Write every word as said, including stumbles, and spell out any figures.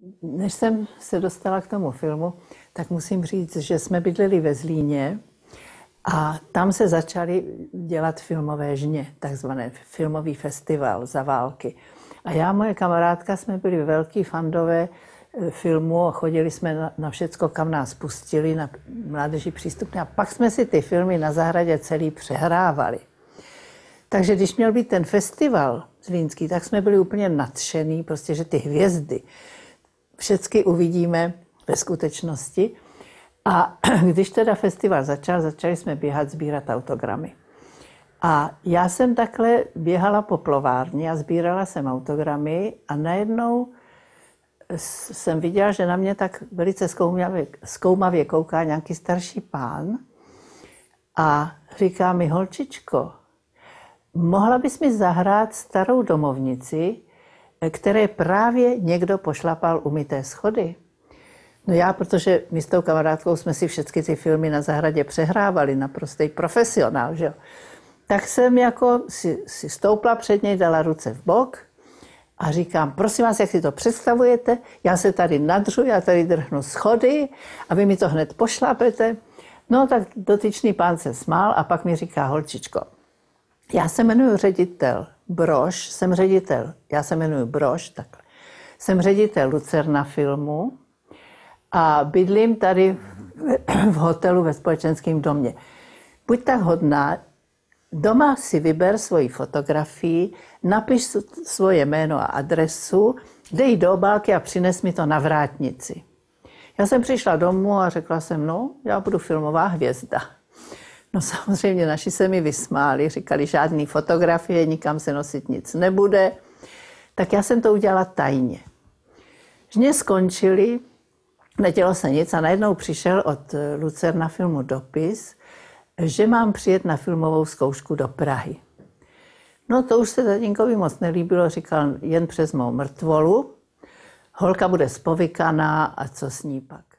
Než jsem se dostala k tomu filmu, tak musím říct, že jsme bydleli ve Zlíně a tam se začaly dělat filmové žně, takzvané filmový festival za války. A já a moje kamarádka jsme byli velký fandové filmu a chodili jsme na, na všecko, kam nás pustili, na Mládeži přístupné. A pak jsme si ty filmy na zahradě celý přehrávali. Takže když měl být ten festival zlínský, tak jsme byli úplně nadšený, prostě, že ty hvězdy všechny uvidíme ve skutečnosti. A když teda festival začal, začali jsme běhat, sbírat autogramy. A já jsem takhle běhala po plovárně a sbírala jsem autogramy a najednou jsem viděla, že na mě tak velice zkoumavě, zkoumavě kouká nějaký starší pán a říká mi: holčičko, mohla bys mi zahrát starou domovnici, které právě někdo pošlapal umyté schody? No já, protože my s tou kamarádkou jsme si všechny ty filmy na zahradě přehrávali, naprostý profesionál, že jo. Tak jsem jako si, si stoupla před něj, dala ruce v bok a říkám: prosím vás, jak si to představujete? Já se tady nadřu, já tady drhnu schody a vy mi to hned pošlapete. No tak dotyčný pán se smál a pak mi říká: holčičko, já se jmenuji ředitel Brož, jsem ředitel, já se jmenuji Brož, takhle. Jsem ředitel Lucerna filmu a bydlím tady v hotelu ve společenském domě. Buď tak hodná, doma si vyber svoji fotografii, napiš svoje jméno a adresu, dej do obálky a přines mi to na vrátnici. Já jsem přišla domů a řekla jsem: no, já budu filmová hvězda. No samozřejmě naši se mi vysmáli, říkali: žádný fotografie, nikam se nosit nic nebude. Tak já jsem to udělala tajně. Žně skončili, nedělo se nic a najednou přišel od Lucerna filmu dopis, že mám přijet na filmovou zkoušku do Prahy. No to už se tatínkovi moc nelíbilo, říkal: jen přes mou mrtvolu, holka bude spovykaná a co s ní pak.